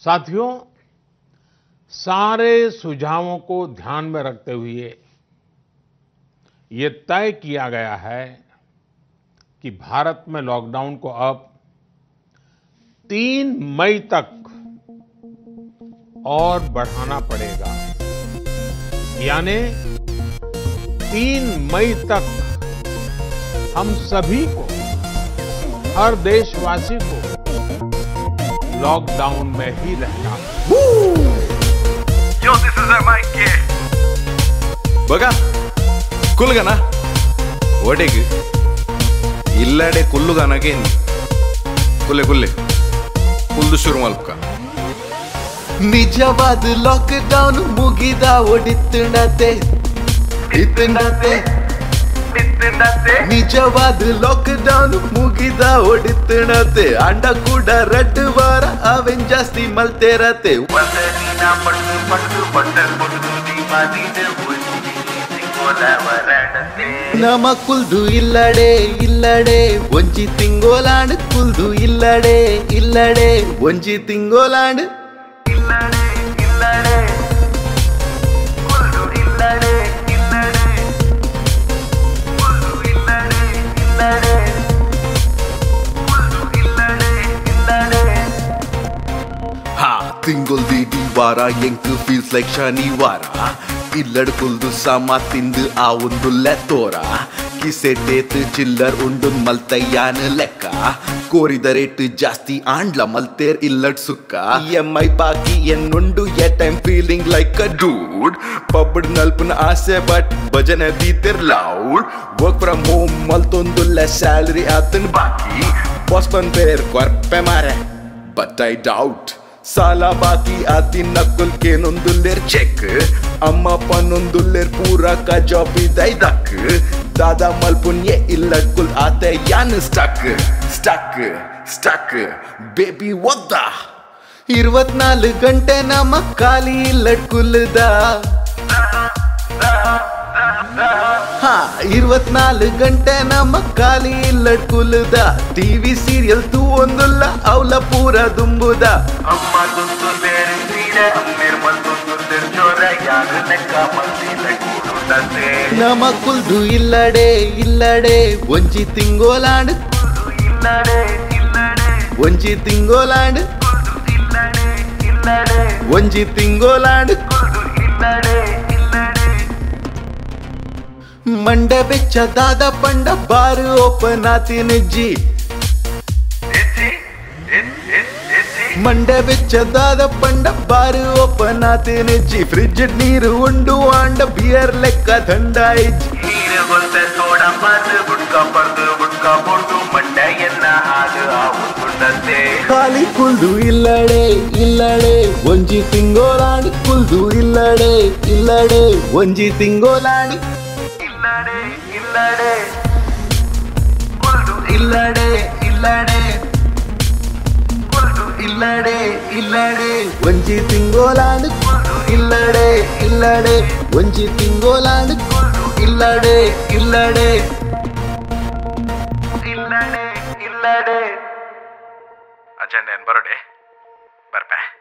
साथियों, सारे सुझावों को ध्यान में रखते हुए ये तय किया गया है कि भारत में लॉकडाउन को अब 3 मई तक और बढ़ाना पड़ेगा। यानी 3 मई तक हम सभी को, हर देशवासी को लॉकडाउन में ही रहना है। Yo, this is Mike. बघा कुलगना ಒಡೆಗೆ ಇಲ್ಲಡೆ ಕುಲ್ಲುಗನಗೇನಿ ಕುಲ್ಲೆ ಕುಲ್ಲೆ ಕುಲ್ದು ಶುರು ಮಲ್ಕ ನಿಜವಾದ ಲಾಕ್ಡೌನ್ ಮುಗಿದ ಒಡಿತಣತೆ ಇತಣತೆ ನಿಜವಾದ ಲಾಕ್ಡೌನ್ ಮುಗಿದ ಒಡಿತಣತೆ ಅಂಡ ಕೂಡ ರಡ್ಡು ವಾರ ಅವೆನ್ ಜಾಸ್ತಿ ಮಲ್ತೆರತೆ ವಸನಿನ ಪಟ್ಟು ಪಟ್ಟು ಬಟ್ಟಲ್ ಪಟ್ಟು ದಿಮಾದಿನ ನಮ ಕುಲ್ದು ಇಲ್ಲಡೆ ಇಲ್ಲಡೆ ಒಂಜಿ ತಿಂಗೋಲಾಂಡ್ ಕುಲ್ದು ಇಲ್ಲಡೆ ಇಲ್ಲಡೆ ಒಂಜಿ ತಿಂಗೋಲಾಂಡ್ ಇಲ್ಲಡೆ ಇಲ್ಲಡೆ ಕುಲ್ದು ಇಲ್ಲಡೆ ಇಲ್ಲಡೆ ಕುಲ್ದು ಇಲ್ಲಡೆ ಇಲ್ಲಡೆ ಕುಲ್ದು ಇಲ್ಲಡೆ ಇಲ್ಲಡೆ ಹಾ ತಿಂಗೋಲ್ ದೀಡಿ ವಾರ ಎಂಕ್ ಫೀಲ್ಸ್ ಲೈಕ್ ಶನಿವಾರ ಇಲ್ಲಡ್ ಕುಲ್ದು ಸಾಮಾ ತಿಂದು ಆ ಒಂದು ಲೆತ್ತೋರ ಕಿಸೆಟೇತ್ ಚಿಲ್ಲರ್ ಉಂಡು ಮಲ್ತಯ್ಯಾನ ಲೆಕ್ಕ ಕೋರಿದ ರೇಟ್ ಜಾಸ್ತಿ ಆಂಡ್ಲ ಮಲ್ತೇರ್ ಇಲ್ಲಡ್ ಸುಕ್ಕ EMI ಬಾಕಿ ಎನ್ನುಂಡು yet I'm feeling like a dude ಪಬ್ಬಡ್ ನಲ್ಪನ ಆಸೆ ಬಟ್ ಭಜನೆ ದೀತಿರ್ ಲೌಡ್ ವರ್ಕ್ ಫ್ರಮ್ ಹೋಮ್ ಮಲ್ತೊಂದುಲ್ಲ ಸ್ಯಾಲರಿ ಆತನ್ ಬಾಕಿ ಬಾಸ್ ಬಂದೇರ್ ಕೊರ್ಪೆ ಮಾರೆ ಬಟ್ ಐ ಡೌಟ್ साला बाकी आती नकुल के नೊಂದುಲ್ಲೇರ್ ಚೆಕ್ ಅಮ್ಮ ಪನ್ನೊಂದುಲ್ಲೇರ್ ಪೂರಾ का जॉब ಇದೈ ದಕ್ दादा मलपुन ये इल्लकुल आते यान स्टक स्टक स्टक बेबी वद्दा 24 ಗಂಟೆ ನಮ್ಮ ಖಾಲಿ ಇಲ್ಲಡ್ಕುಲ್ದ ಹಾ 24 ಗಂಟೆ ನಮ್ಮ ಖಾಲಿ ಇಲ್ಲಡ್ಕುಲ್ದ ಟಿವಿ ಸೀರಿಯಲ್ ತೂ ಒಂದುಲ್ಲ ಅವಲ ಪೂರ ದುಂಬುದ ಅಮ್ಮ ದುಂದುಲ್ಲೇರ್ ನೀಡೆ ಅಮ್ಮೇರ್ ಮಲ್ದುಲ್ಲೇರ್ ಜೋರ ಯಾರು ಲೆಕ್ಕ ಮಲ್ದಿಲ್ಲ ಕೂಡುತ್ತೆ ನಮ ಕುಲ್ದು ಇಲ್ಲಡೆ ಇಲ್ಲಡೆ ಒಂಜಿ ತಿಂಗೋಲಾಂಡ್ ಇಲ್ಲಡೆ ಇಲ್ಲಡೆ ಒಂಜಿ ತಿಂಗೋಲಾಂಡ್ ಇಲ್ಲಡೆ ಇಲ್ಲಡೆ ಒಂಜಿ ತಿಂಗೋಲಾಂಡ್ ಇಲ್ಲಡೆ ಇಲ್ಲಡೆ ಮಂಡ ಬೆಚ್ಚ ದಾದ ಪಂಡ ಬಾರು ಓಪನ್ ಆತಿನಜ್ಜಿ ಮಂಡ ಬೆಚ್ಚ ದಾದ ಪಂಡ ಬಾರು ಓಪನ್ ಆತಿನಜ್ಜಿ ಫ್ರಿಡ್ಜ್ ನೀರು ಉಂಡು ಆಂಡ ಬಿಯರ್ ಲೆಕ್ಕ ದಂಡ ಇಜ್ಜಿ ನೀರು ಗೊತ್ತೆ ಸೋಡಾ ಪಾದು ಬುಡ್ಕ ಪರ್ದು ಬುಡ್ಕ ಬೊಡ್ದು ಮಂಡ ಎನ್ನ ಹಾಲು ಆವು ಗುಂಡತ್ತೆ ಖಾಲಿ ಕುಲ್ದು ಇಲ್ಲಡೆ ಇಲ್ಲಡೆ ಒಂಜಿ ತಿಂಗೋಲಾಂಡ್ ಕುಲ್ದು ಇಲ್ಲಡೆ ಇಲ್ಲಡೆ ಒಂಜಿ ತಿಂಗೋಲಾಂಡ್ ಇಲ್ಲಡೆ ಇಲ್ಲಡೆ ಕುಲ್ದು ಇಲ್ಲಡೆ ಇಲ್ಲಡೆ ಕುಲ್ದು ಇಲ್ಲಡೆ ಇಲ್ಲಡೆ ಒಂಜಿ ತಿಂಗೋಲಾಂಡ್ ಇಲ್ಲಡೆ ಇಲ್ಲಡೆ ಒಂಜಿ ತಿಂಗೋಲಾಂಡ್ ಇಲ್ಲಡೆ ಇಲ್ಲಡೆ ಇಲ್ಲಡೆ ಇಲ್ಲಡೆ ಅಜೆಂಡ ಏನ್ ಬರೋಡೆ ಬರ್ಪೆ